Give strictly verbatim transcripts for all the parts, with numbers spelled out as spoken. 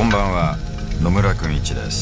こんばんは、野村くんいちです。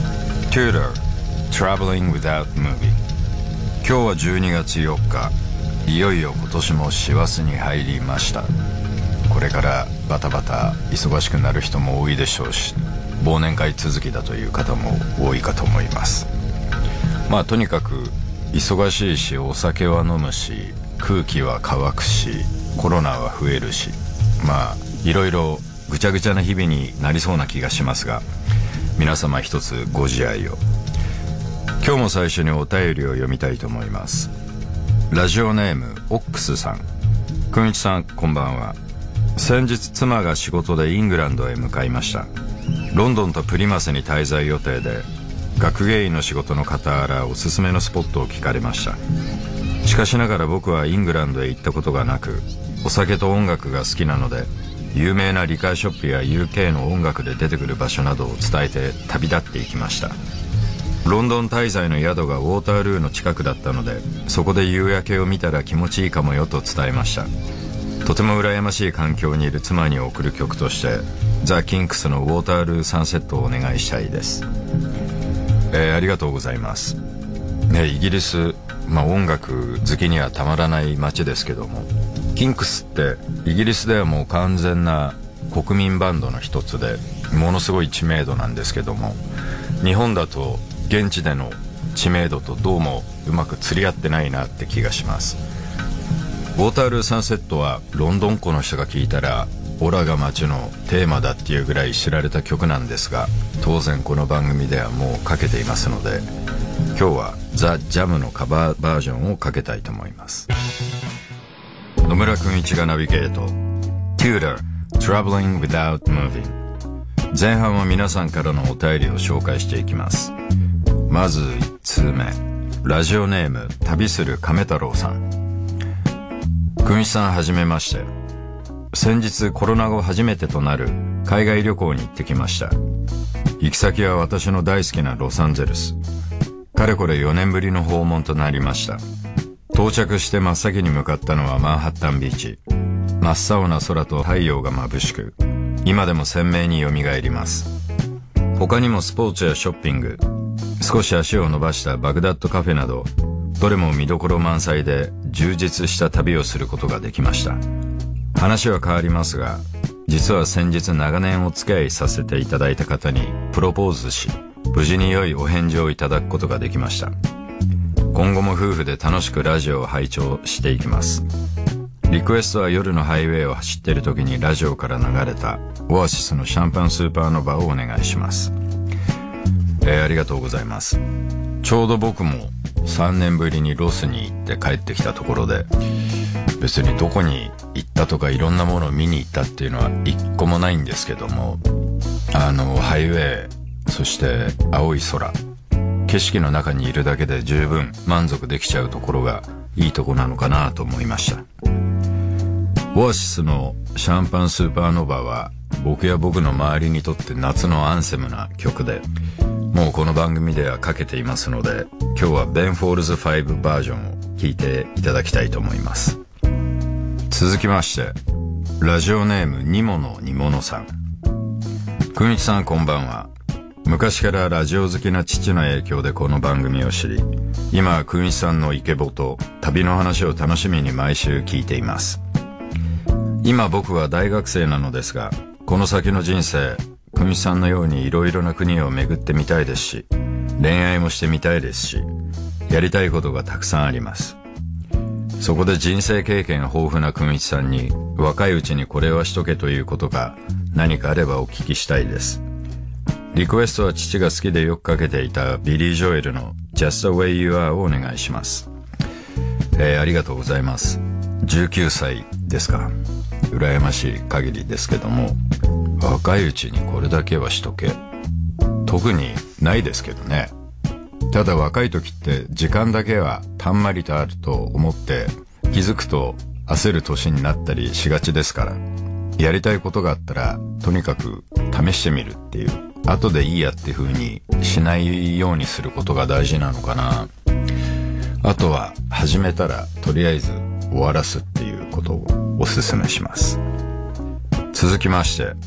Tutor Traveling Without Movie。 今日はじゅうにがつよっか、いよいよ今年も師走に入りました。これからバタバタ忙しくなる人も多いでしょうし、忘年会続きだという方も多いかと思います。まあとにかく忙しいし、お酒は飲むし、空気は乾くし、コロナは増えるし、まあいろいろぐちゃぐちゃな日々になりそうな気がしますが、皆様一つご自愛を。今日も最初にお便りを読みたいと思います。ラジオネームオックスさん。くんいちさん、こんばんは。先日妻が仕事でイングランドへ向かいました。ロンドンとプリマスに滞在予定で、学芸員の仕事の傍らおすすめのスポットを聞かれました。しかしながら僕はイングランドへ行ったことがなく、お酒と音楽が好きなので、有名なリカーショップや ユーケー の音楽で出てくる場所などを伝えて旅立っていきました。ロンドン滞在の宿がウォータールーの近くだったので、そこで夕焼けを見たら気持ちいいかもよと伝えました。とても羨ましい環境にいる妻に送る曲としてザ・キンクスのウォータールーサンセットをお願いしたいです。えー、ありがとうございます、ね、イギリス、まあ、音楽好きにはたまらない街ですけども、キンクスってイギリスではもう完全な国民バンドの一つで、ものすごい知名度なんですけども、日本だと現地での知名度とどうもうまく釣り合ってないなって気がします。ウォータールーサンセットはロンドンっ子の人が聴いたらオラが街のテーマだっていうぐらい知られた曲なんですが、当然この番組ではもうかけていますので、今日はザ・ジャムのカバーバージョンをかけたいと思います。野村くんいちがナビゲート Tutor Traveling Without Moving。 前半は皆さんからのお便りを紹介していきます。まずいちつうめ、ラジオネーム旅する亀太郎さん。くんいちさん、はじめまして。先日コロナ後初めてとなる海外旅行に行ってきました。行き先は私の大好きなロサンゼルス。かれこれよねんぶりの訪問となりました。到着して真っ先に向かったのはマンハッタンビーチ。真っ青な空と太陽が眩しく、今でも鮮明によみがえります。他にもスポーツやショッピング、少し足を伸ばしたバグダッドカフェなど、どれも見どころ満載で充実した旅をすることができました。話は変わりますが、実は先日長年お付き合いさせていただいた方にプロポーズし、無事に良いお返事をいただくことができました。今後も夫婦で楽しくラジオを拝聴していきます。リクエストは夜のハイウェイを走っている時にラジオから流れたオアシスのシャンパンスーパーノヴァをお願いします。えー、ありがとうございます。ちょうど僕もさんねんぶりにロスに行って帰ってきたところで、別にどこに行ったとかいろんなものを見に行ったっていうのは一個もないんですけども、あのハイウェイ、そして青い空、景色の中にいるだけで十分満足できちゃうところがいいとこなのかなと思いました。オアシスのシャンパンスーパーノヴァは僕や僕の周りにとって夏のアンセムな曲で、もうこの番組ではかけていますので、今日はベン・フォールズファイブバージョンを聴いていただきたいと思います。続きまして、ラジオネームにものにものさん。くんいちさん、こんばんは。昔からラジオ好きな父の影響でこの番組を知り、今はくんいちさんのイケボと旅の話を楽しみに毎週聞いています。今僕は大学生なのですが、この先の人生、くんいちさんのようにいろいろな国を巡ってみたいですし、恋愛もしてみたいですし、やりたいことがたくさんあります。そこで人生経験豊富なくんいちさんに、若いうちにこれはしとけということが何かあればお聞きしたいです。リクエストは父が好きでよくかけていたビリー・ジョエルの Just the Way You Are をお願いします。えー、ありがとうございます。じゅうきゅうさいですか。羨ましい限りですけども、若いうちにこれだけはしとけ、特にないですけどね。ただ若い時って時間だけはたんまりとあると思って気づくと焦る年になったりしがちですから、やりたいことがあったらとにかく試してみるっていう、後でいいやって風にしないようにすることが大事なのかな。あとは始めたらとりあえず終わらすっていうことをお勧めします。続きまして、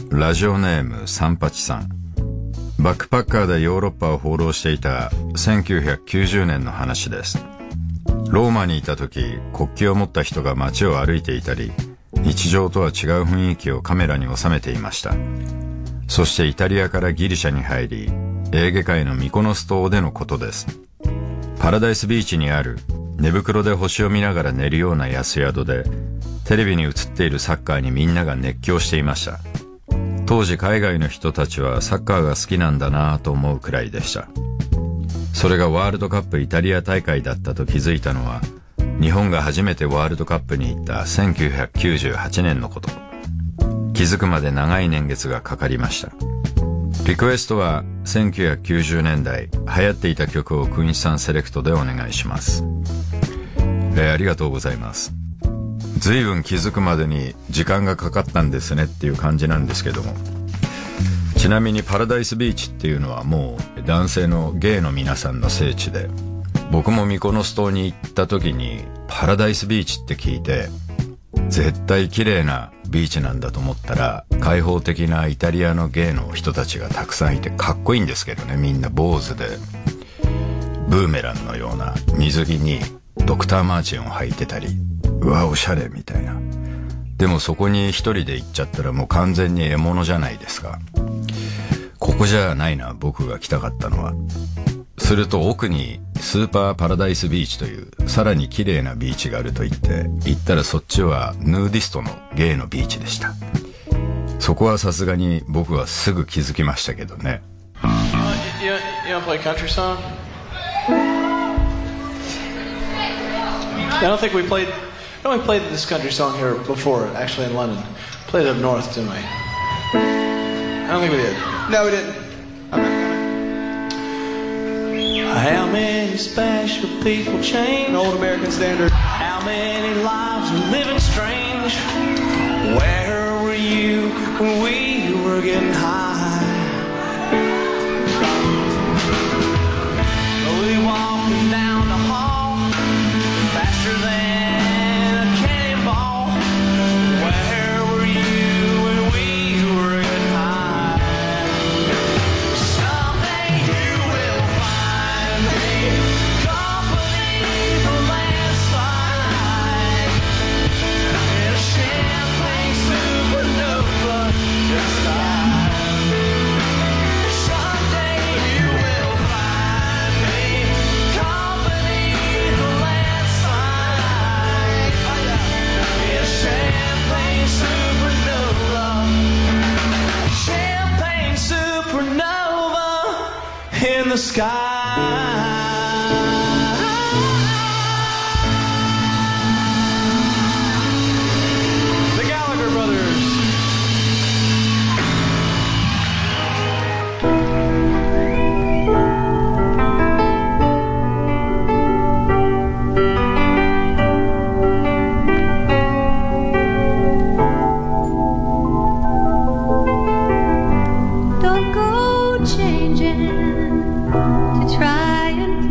ラジオネーム三八さん。バックパッカーでヨーロッパを放浪していたせんきゅうひゃくきゅうじゅうねんの話です。ローマにいた時、国旗を持った人が街を歩いていたり、日常とは違う雰囲気をカメラに収めていました。そしてイタリアからギリシャに入り、エーゲ海のミコノス島でのことです。パラダイスビーチにある寝袋で星を見ながら寝るような安宿で、テレビに映っているサッカーにみんなが熱狂していました。当時海外の人たちはサッカーが好きなんだなぁと思うくらいでした。それがワールドカップイタリア大会だったと気づいたのは、日本が初めてワールドカップに行ったせんきゅうひゃくきゅうじゅうはちねんのこと。気づくまで長い年月がかかりました。リクエストはせんきゅうひゃくきゅうじゅうねんだい流行っていた曲をクインさんセレクトでお願いします。えー、ありがとうございます。随分気づくまでに時間がかかったんですねっていう感じなんですけども、ちなみにパラダイスビーチっていうのはもう男性のゲイの皆さんの聖地で、僕もミコノス島に行った時にパラダイスビーチって聞いて、絶対綺麗なビーチなんだと思ったら、開放的なイタリアのゲイの人たちがたくさんいてかっこいいんですけどね。みんな坊主でブーメランのような水着にドクターマーチンを履いてたり、うわおしゃれみたいな。でもそこに一人で行っちゃったらもう完全に獲物じゃないですか。ここじゃないな、僕が来たかったのは。すると奥にスーパーパラダイスビーチというさらに綺麗なビーチがあると言って、行ったらそっちはヌーディストのゲイのビーチでした。そこはさすがに僕はすぐ気づきましたけどね。 You, you, you don't play country song? I don't think we played. I don't think we played this country song here before. Actually, in London, played it up north, didn't we? I don't think we did. No, we didn't. How many special people change? An old American standard. How many lives are living strange? Where were you when we were getting high? Slowly walking down the hall, faster than a cannonball. Where were you when we were getting high? Someday you will find me, company the landslide, in a champagne supernova just died. Someday you will find me, company the landslide, in a champagne supernova, champagne supernova in the sky. The Gallagher Brothers. Don't go changing to try and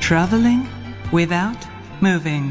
Traveling without moving.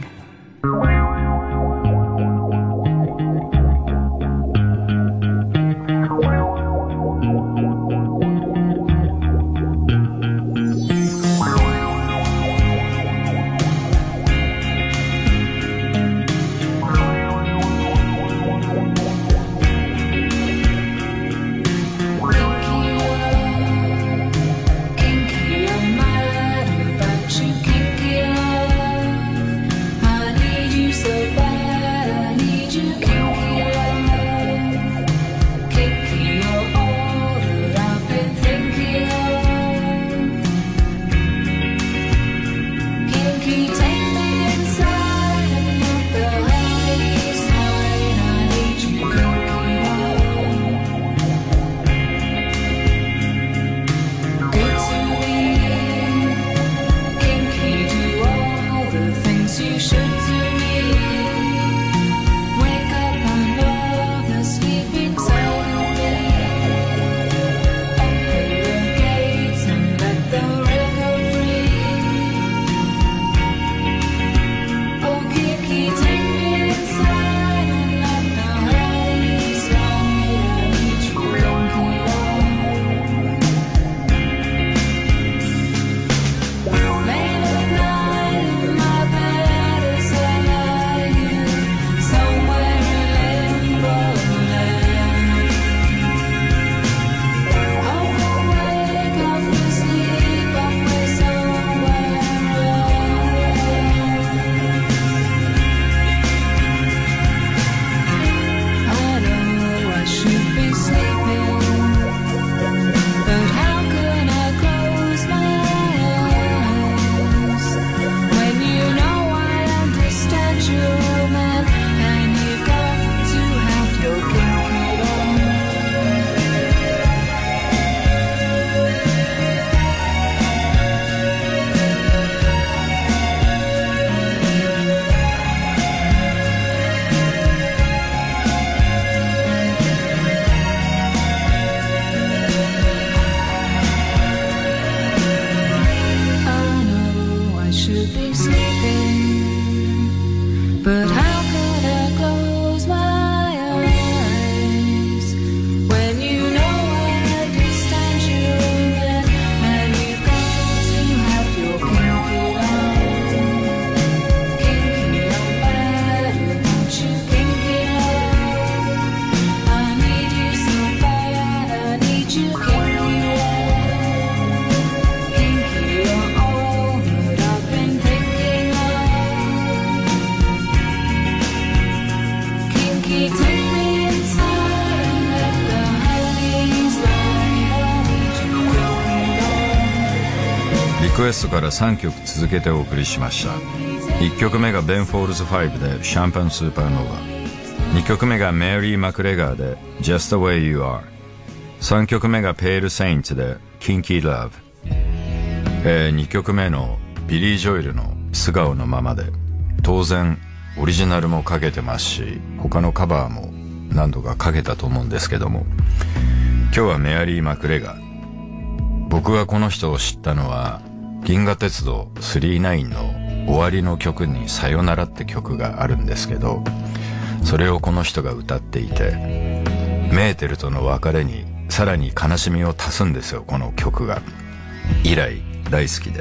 リクエストからさんきょく続けてお送りしました。いっきょくめがベン・フォールズファイブでシャンパンスーパーノーバー、にきょくめがメリー・マクレガーで Just the way you are、 さんきょくめがペール・セインツで Kinky Love、えー、にきょくめのビリー・ジョエルの素顔のままで、当然オリジナルもかけてますし、他のカバーも何度かかけたと思うんですけども、今日はメアリー・マクレガー。僕がこの人を知ったのは銀河鉄道さんじゅうきゅうの終わりの曲にさよならって曲があるんですけど、それをこの人が歌っていて、メーテルとの別れにさらに悲しみを足すんですよ、この曲が。以来大好きです。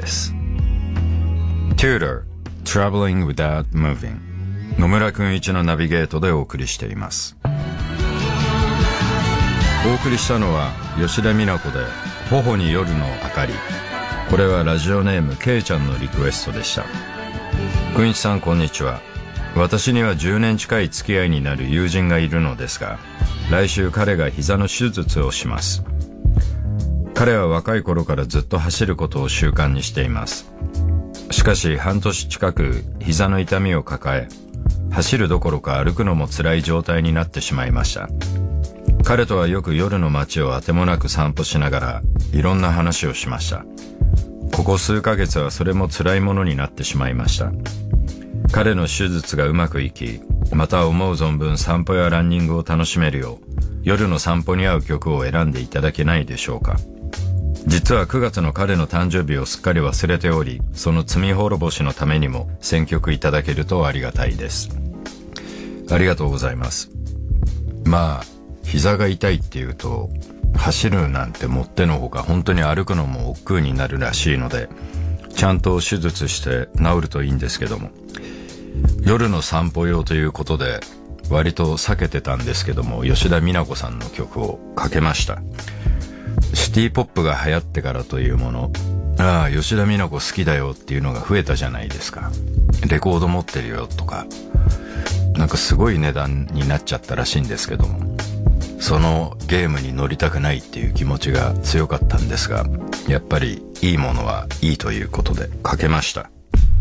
Tudor Traveling Without Moving、 野村くんいちのナビゲートでお送りしています。お送りしたのは吉田美奈子で頬に夜の明かり。これはラジオネームけいちゃんのリクエストでした。くんいちさん、こんにちは。私にはじゅうねん近い付き合いになる友人がいるのですが、来週彼が膝の手術をします。彼は若い頃からずっと走ることを習慣にしています。しかし半年近く膝の痛みを抱え、走るどころか歩くのも辛い状態になってしまいました。彼とはよく夜の街をあてもなく散歩しながらいろんな話をしました。ここ数ヶ月はそれも辛いものになってしまいました。彼の手術がうまくいき、また思う存分散歩やランニングを楽しめるよう、夜の散歩に合う曲を選んでいただけないでしょうか。 実はくがつの彼の誕生日をすっかり忘れており、その罪滅ぼしのためにも選曲いただけるとありがたいです。ありがとうございます。まあ膝が痛いっていうと走るなんてもってのほか本当に歩くのも億劫になるらしいので、ちゃんと手術して治るといいんですけども、夜の散歩用ということで割と避けてたんですけども、吉田美奈子さんの曲をかけました。シティポップが流行ってからというもの、ああ吉田美奈子好きだよっていうのが増えたじゃないですか。レコード持ってるよとか、なんかすごい値段になっちゃったらしいんですけども、そのゲームに乗りたくないっていう気持ちが強かったんですが、やっぱりいいものはいいということでかけました。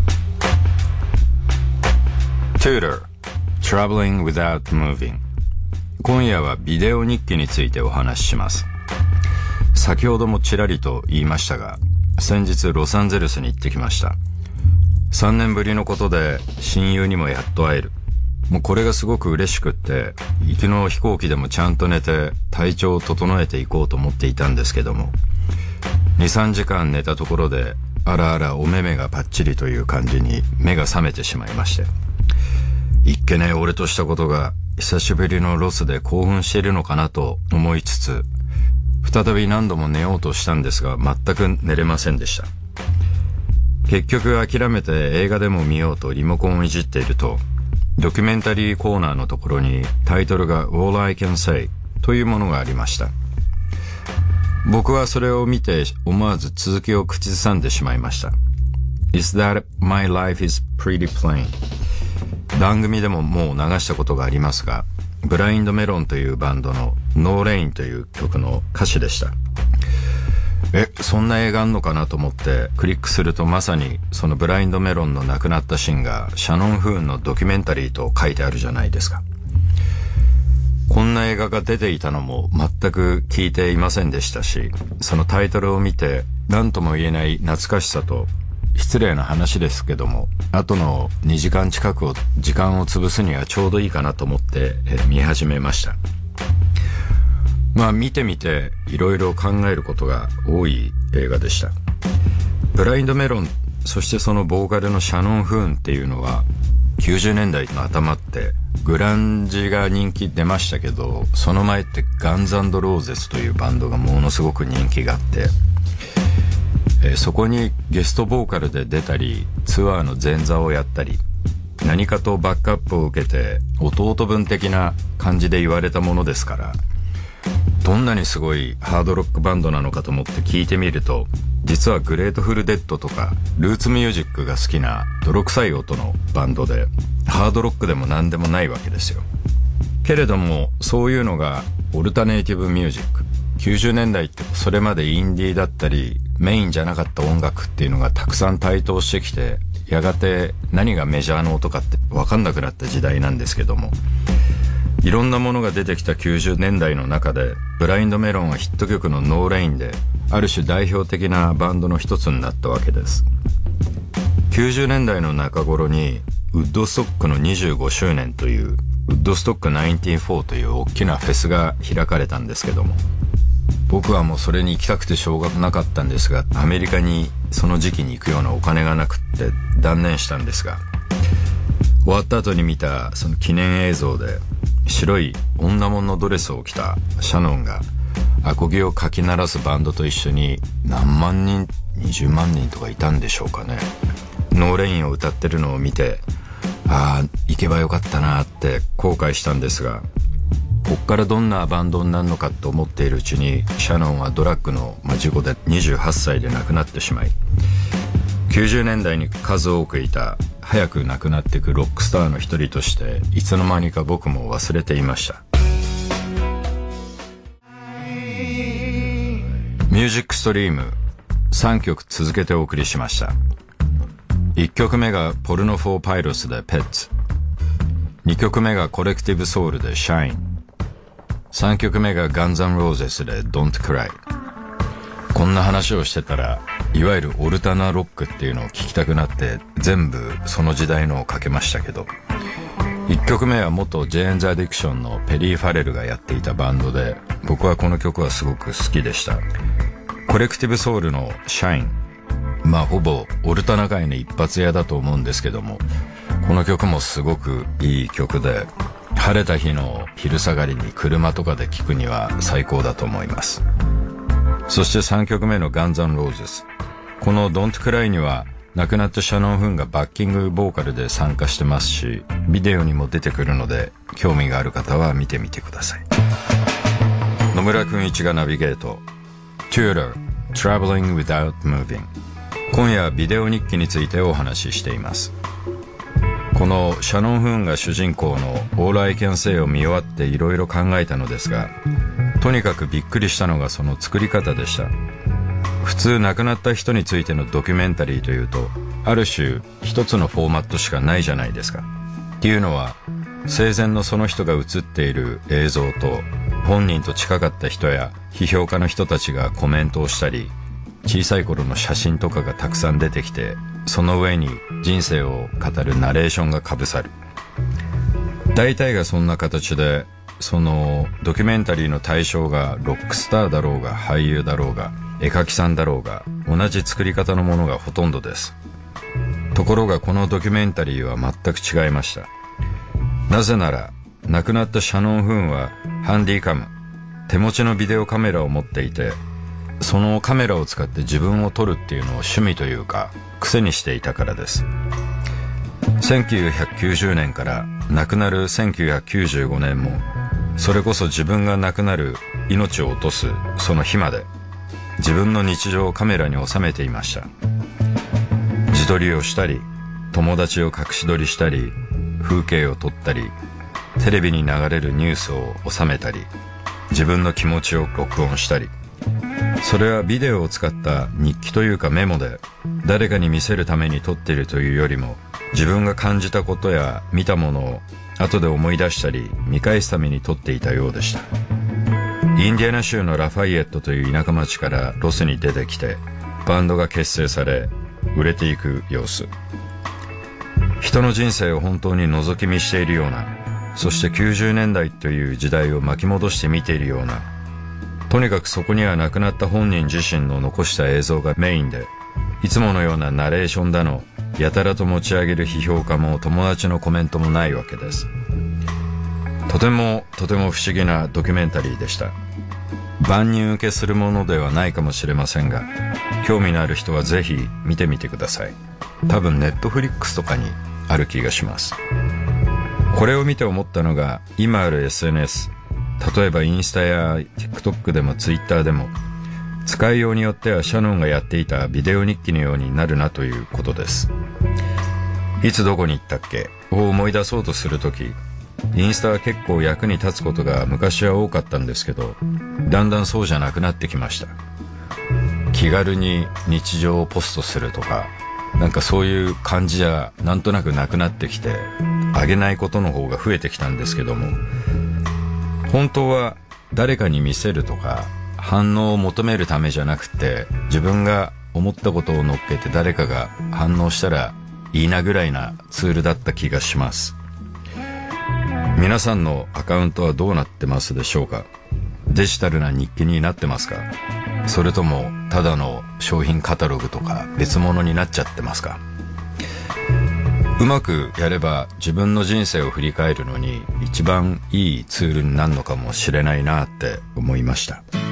Tutor Traveling Without Moving。 今夜はビデオ日記についてお話しします。先ほどもちらりと言いましたが、先日ロサンゼルスに行ってきました。さんねんぶりのことで親友にもやっと会える。もうこれがすごく嬉しくって、行きの飛行機でもちゃんと寝て体調を整えていこうと思っていたんですけども、にさんじかん寝たところで、あらあらお目目がパッチリという感じに目が覚めてしまいまして、いっけね俺としたことが久しぶりのロスで興奮しているのかなと思いつつ、再び何度も寝ようとしたんですが全く寝れませんでした。結局諦めて映画でも見ようとリモコンをいじっていると、ドキュメンタリーコーナーのところにタイトルが All I Can Say というものがありました。僕はそれを見て思わず続きを口ずさんでしまいました。 Is that my life is pretty plain。 番組でももう流したことがありますが、ブラインドメロンというバンドの No Rain という曲の歌詞でした。え、そんな映画あんのかなと思ってクリックすると、まさにそのブラインドメロンの亡くなったシーンがシャノン・フーンのドキュメンタリーと書いてあるじゃないですか。こんな映画が出ていたのも全く聞いていませんでしたし、そのタイトルを見て何とも言えない懐かしさと、失礼な話ですけども、あとのにじかん近くを時間を潰すにはちょうどいいかなと思って見始めました。まあ見てみていろいろ考えることが多い映画でした。ブラインドメロン、そしてそのボーカルのシャノン・フーンっていうのはきゅうじゅうねんだいの頭ってグランジが人気出ましたけど、その前ってガンズ&ローゼスというバンドがものすごく人気があって、えー、そこにゲストボーカルで出たりツアーの前座をやったり、何かとバックアップを受けて弟分的な感じで言われたものですから、どんなにすごいハードロックバンドなのかと思って聞いてみると、実はグレートフルデッドとかルーツミュージックが好きな泥臭い音のバンドで、ハードロックでも何でもないわけですよ。けれどもそういうのがオルタネイティブミュージック、きゅうじゅうねんだいってそれまでインディーだったりメインじゃなかった音楽っていうのがたくさん台頭してきて、やがて何がメジャーの音かって分かんなくなった時代なんですけども、いろんなものが出てきたきゅうじゅうねんだいの中で、ブラインドメロンはヒット曲のノーレインである種代表的なバンドの一つになったわけです。きゅうじゅうねんだいの中頃にウッドストックのにじゅうごしゅうねんというウッドストックナインティーンフォーという大きなフェスが開かれたんですけども、僕はもうそれに行きたくてしょうがなかったんですが、アメリカにその時期に行くようなお金がなくって断念したんですが、終わった後に見たその記念映像で、白い女物のドレスを着たシャノンがアコギをかき鳴らすバンドと一緒に何万人、にじゅうまんにんとかいたんでしょうかね、ノーレインを歌ってるのを見て、ああ行けばよかったなって後悔したんですが、こっからどんなバンドになるのかと思っているうちに、シャノンはドラッグの事故でにじゅうはっさいで亡くなってしまい、きゅうじゅうねんだいに数多くいた早く亡くなっていくロックスターの一人として、いつの間にか僕も忘れていました。ミュージックストリームさんきょく続けてお送りしました。いっきょくめがポルノフォーパイロスでペッツ、にきょくめがコレクティブソウルでシャイン、さんきょくめがガンズ&ローゼスで Don't Cry。 こんな話をしてたら、いわゆるオルタナロックっていうのを聞きたくなって全部その時代のをかけましたけど、いっきょくめは元ジェーンズ・アディクションのペリー・ファレルがやっていたバンドで、僕はこの曲はすごく好きでした。 コレクティブソウルのシャイン、まあほぼオルタナ界の一発屋だと思うんですけども、この曲もすごくいい曲で、晴れた日の昼下がりに車とかで聴くには最高だと思います。そしてさんきょくめのガンズ&ローゼズ、この Don't Cry には亡くなったシャノン・フンがバッキングボーカルで参加してますし、ビデオにも出てくるので興味がある方は見てみてください。野村くんいちがナビゲート Tudor Traveling Without Moving、 今夜はビデオ日記についてお話ししています。このシャノン・フンが主人公の All I Can Say を見終わっていろいろ考えたのですが、とにかくびっくりしたのがその作り方でした。普通亡くなった人についてのドキュメンタリーというと、ある種一つのフォーマットしかないじゃないですか。っていうのは、生前のその人が映っている映像と、本人と近かった人や批評家の人たちがコメントをしたり、小さい頃の写真とかがたくさん出てきて、その上に人生を語るナレーションがかぶさる。大体がそんな形で、そのドキュメンタリーの対象がロックスターだろうが俳優だろうが絵描きさんだろうが、同じ作り方のものがほとんどです。ところがこのドキュメンタリーは全く違いました。なぜなら亡くなったシャノン・フンはハンディカム、手持ちのビデオカメラを持っていて、そのカメラを使って自分を撮るっていうのを趣味というか癖にしていたからです。せんきゅうひゃくきゅうじゅうねんから亡くなるせんきゅうひゃくきゅうじゅうごねんも、それこそ自分が亡くなる、命を落とすその日まで自分の日常をカメラに収めていました。自撮りをしたり、友達を隠し撮りしたり、風景を撮ったり、テレビに流れるニュースを収めたり、自分の気持ちを録音したり、それはビデオを使った日記というかメモで、誰かに見せるために撮っているというよりも、自分が感じたことや見たものを後で思い出したり見返すために撮っていたようでした。インディアナ州のラファイエットという田舎町からロスに出てきて、バンドが結成され売れていく様子、人の人生を本当に覗き見しているような、そしてきゅうじゅうねんだいという時代を巻き戻して見ているような、とにかくそこには亡くなった本人自身の残した映像がメインで、いつものようなナレーションだのやたらと持ち上げる批評家も友達のコメントもないわけです。とてもとても不思議なドキュメンタリーでした。万人受けするものではないかもしれませんが、興味のある人はぜひ見てみてください。多分ネットフリックスとかにある気がします。これを見て思ったのが、今ある エスエヌエス、例えばインスタや TikTok でも Twitter でも、使いようによってはシャノンがやっていたビデオ日記のようになるなということです。いつどこに行ったっけを思い出そうとするとき、インスタは結構役に立つことが昔は多かったんですけど、だんだんそうじゃなくなってきました。気軽に日常をポストするとか、なんかそういう感じじゃなんとなくなくなってきて、あげないことの方が増えてきたんですけども、本当は誰かに見せるとか反応を求めるためじゃなくて、自分が思ったことを乗っけて誰かが反応したらいいなぐらいなツールだった気がします。皆さんのアカウントはどうなってますでしょうか？デジタルな日記になってますか？それともただの商品カタログとか別物になっちゃってますか？うまくやれば自分の人生を振り返るのに一番いいツールになるのかもしれないなって思いました。